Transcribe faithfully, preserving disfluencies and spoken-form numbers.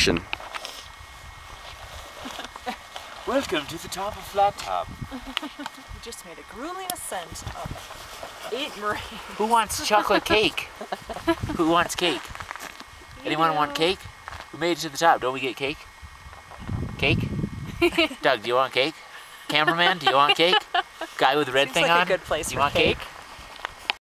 Welcome to the top of Flattop. We just made a grueling ascent of eight moraines. Who wants chocolate cake? Who wants cake? Anyone want cake? We made it to the top. Don't we get cake? Cake? Doug, do you want cake? Cameraman, do you want cake? Guy with the red Seems thing like on? a good place do you for want cake. cake?